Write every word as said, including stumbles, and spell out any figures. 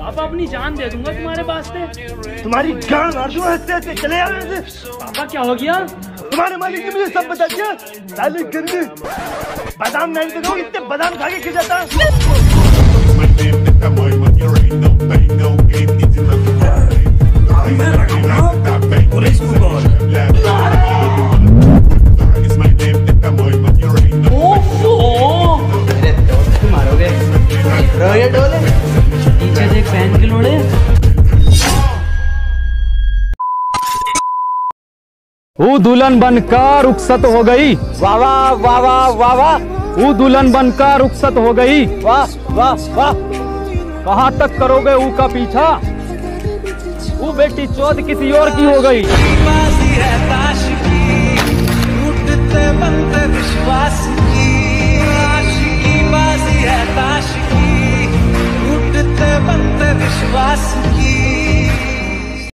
पापा अपनी जान दे दूंगा तुम्हारे वास्ते। तुम्हारी जान मार दूंगा, हंसते हंसते चले जाओ यहाँ से। पापा क्या हो गया? तुम्हारे मालिक ने मुझे सब बता दिया। साले गंदे बादाम नहीं तो इतने बादाम खा के गिर जाता। नीचे देख पहन के लोड़े। वो दुल्हन बनकर रुखसत हो गई। वाह वाह वाह वाह वाह वाह। वो दुल्हन बनकर रुखसत हो गई। वाह वाह वाह। कहाँ तक करोगे ऊ का पीछा? वो बेटी चौथ किसी और की हो गई। बाजी है ताश की, टूटते बनते विश्वास की। आशिकी बाजी है ताश की, टूटते बनते विश्वास की।